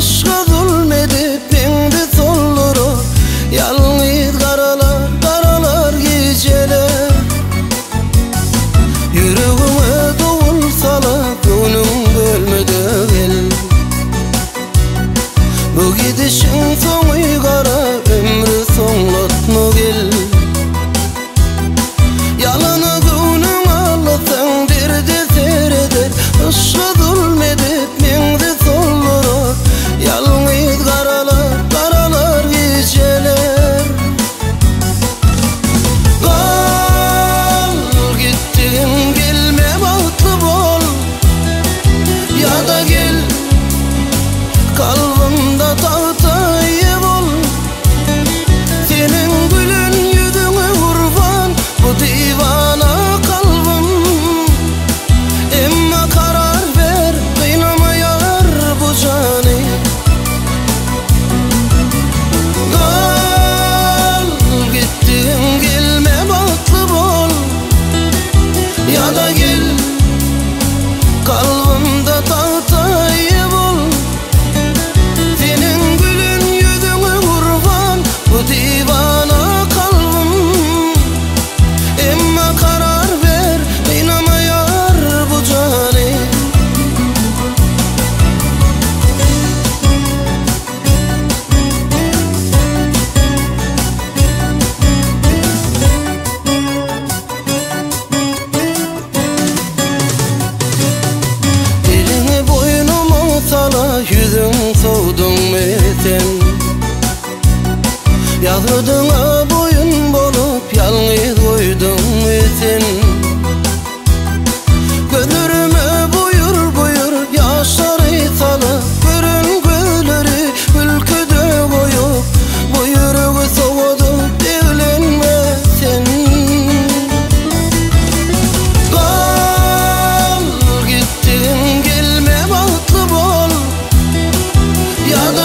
aşka zulmedip beni tolluru. Yalnız karalar, karalar geceler. Yüreğime doğul salak gönlüm bölmede gel. Bu gidişin sonu kara, ömrü sonlatma gel. Yalanı gönlüm ağlatan derdi seyreder. Aşka zulmedip beni tolluru. Yalnız karalar, karalar geceler. Kal gittin gelme bahtlı bol. Ya da gel kalbimde tahtaya bol. Senin gülün yüzüne kurban bu divana kalbim. Emma karar ver, kıynama yar bu canı. Kal gittin gelme bahtlı bol. Ya da gel kalbimde tahtaya bol. Senin gülün yüzüne kurban bu divana kalbim. Emma karar ver, kıynama yar bu canı. Elini boynuma sala, yüzün soğudun eten. Yazgıdına boyun bolup yalnız koydun eten. Gözlerime buyur buyur yaşları sala. Görün gözleri ülkede koyup bu yüreği soğudup evlenmesen. Kal gittin gelme bahtlı bol. Ya da